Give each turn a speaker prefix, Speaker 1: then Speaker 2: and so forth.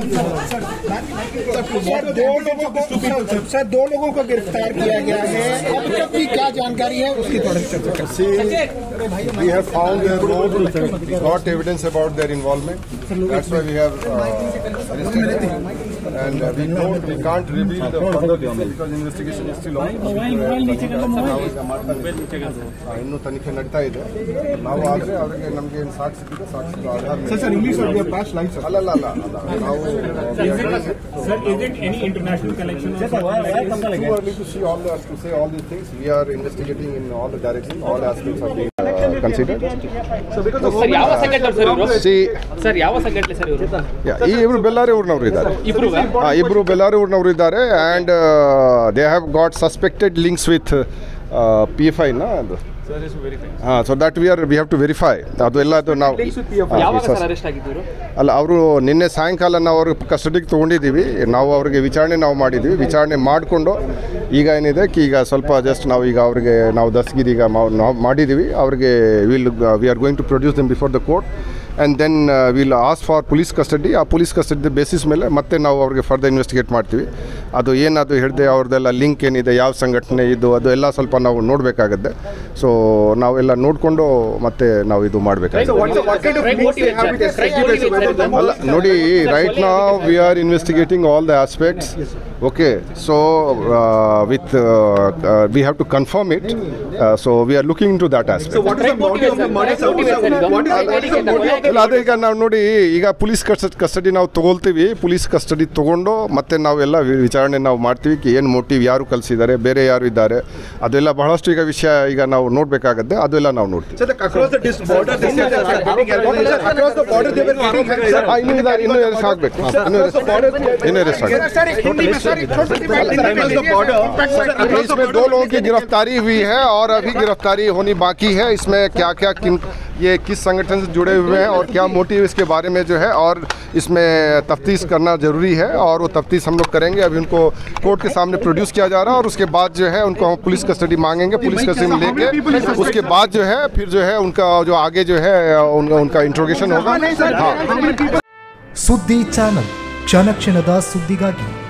Speaker 1: Sir 2 लोगों को गिरफ्तार किया गया है, अब तक की क्या जानकारी है उसकी थोड़ी चर्चा करें।
Speaker 2: We have found their road, got evidence about their involvement. That's why we have arrested them. And we can't reveal the further details because investigation is still on. ಇನ್ನೂ ತನಿಖೆ ನಡೀತಾ ಇದೆ. ನಾವು ಆದರೆ ಅವರಿಗೆ ನಮಗೆ ಏನು ಸಾಕ್ಷಿ ಸಿಕ್ಕಿದೆ ಸಾಕ್ಷಿ ಆಧಾರ ಮೇಲೆ
Speaker 1: sir English audio pass lines
Speaker 2: ಅಲ್ಲ ನಾವು
Speaker 3: Sir, is it any international collection?
Speaker 2: Too early to see to say all these things. We are investigating in all the directions. All aspects are being considered.
Speaker 4: So because of ಯಾವ ಸಂಘಟನೆ sir ಇವರು? Sir ಯಾವ ಸಂಘಟನೆ sir ಇವರು?
Speaker 2: ಈ ಇಬ್ರು ಬೆಲ್ಲಾರಿ ಊರಿನವರು ಇದ್ದಾರೆ. ಇಬ್ರು ಬೆಲ್ಲಾರಿ ಊರಿನವರು ಇದ್ದಾರೆ and they have got suspected links with PFI na ಅದು. So that we have to verify. ಅದು ಎಲ್ಲ ಅದು ನಾವು
Speaker 4: ಯಾವಾಗ ಸರ್ ಅರೆಸ್ಟ್ ಆಗಿದ್ರು?
Speaker 2: ಅಲ್ಲ ಅವರು ನಿನ್ನೆ ಸಾಯಂಕಾಲ ನಾವು ಅವ್ರಿಗೆ ಕಸ್ಟಡಿಗೆ ತೊಗೊಂಡಿದ್ದೀವಿ. ನಾವು ಅವರಿಗೆ ವಿಚಾರಣೆ ಮಾಡಿದ್ದೀವಿ. ವಿಚಾರಣೆ ಮಾಡಿಕೊಂಡು ಈಗ ಏನಿದೆ ಈಗ ಸ್ವಲ್ಪ ಜಸ್ಟ್ ನಾವು ಈಗ ಅವರಿಗೆ ನಾವು ದಸ್ಗಿರಿ ಈಗ ನಾವು ಮಾಡಿದ್ದೀವಿ. ಅವರಿಗೆ we are going to produce them before the court and then will ask for police custody. ಆ ಪೊಲೀಸ್ ಕಸ್ಟಡಿ ಬೇಸಿಸ್ ಮೇಲೆ ಮತ್ತೆ ನಾವು ಅವ್ರಿಗೆ ಫರ್ದರ್ ಇನ್ವೆಸ್ಟಿಗೇಟ್ ಮಾಡ್ತೀವಿ. ಅದು ಏನದು ಹೇಳಿದೆ ಅವ್ರದ್ದೆಲ್ಲ ಲಿಂಕ್ ಏನಿದೆ, ಯಾವ ಸಂಘಟನೆ ಇದು ಅದು ಎಲ್ಲ ಸ್ವಲ್ಪ ನಾವು ನೋಡಬೇಕಾಗತ್ತೆ. ಸೊ ನಾವೆಲ್ಲ ನೋಡಿಕೊಂಡು ಮತ್ತೆ ನಾವು ಇದು ಮಾಡಬೇಕಾಗುತ್ತೆ. ಅಲ್ಲ ನೋಡಿ, ರೈಟ್ ನಾವು we are investigating all the aspects. Okay, so with we have to confirm it. So we are looking into that aspect. ಇಲ್ಲ ಅದೇ ಈಗ ನಾವು ನೋಡಿ ಈಗ ಪೊಲೀಸ್ ಕಸ್ಟಡಿ ನಾವು ತೊಗೊಳ್ತೀವಿ. ಪೊಲೀಸ್ ಕಸ್ಟಡಿ ತೊಗೊಂಡು ಮತ್ತೆ ನಾವೆಲ್ಲ ವಿಚಾರಣೆ ನಾವು ಮಾಡ್ತೀವಿ. ಏನು ಮೋಟಿವ್, ಯಾರು ಕಲಿಸಿದ್ದಾರೆ, ಬೇರೆ ಯಾರು ಇದ್ದಾರೆ, ಅದೆಲ್ಲ ಬಹಳಷ್ಟು ಈಗ ವಿಷಯ ಈಗ ನಾವು ನೋಡಬೇಕಾಗತ್ತೆ. ಅದೆಲ್ಲ ನಾವು ನೋಡ್ತೀವಿ. ಇನ್ನೂ ಅರೆಸ್ಟ್ ಆಗಬೇಕು. इसमें 2 लोगों की गिरफ्तारी हुई है और अभी गिरफ्तारी होनी बाकी है. इसमें क्या क्या ये किस संगठन से जुड़े हुए हैं और क्या मोटिव इसके बारे में जो है और इसमें तफ्तीश करना ज़रूरी है और वो तफ्तीश हम लोग करेंगे. अभी उनको कोर्ट के सामने प्रोड्यूस किया जा रहा है और उसके बाद जो है उनको हम पुलिस कस्टडी मांगेंगे. पुलिस कस्टडी में लेके उसके बाद जो है फिर जो है उनका जो आगे जो है उनका इंट्रोगेशन होगा.
Speaker 5: ಸುದ್ದಿ ಚಾನಲ್, ಕ್ಷಣ ಕ್ಷಣದ ಸುದ್ದಿಗಾಗಿ.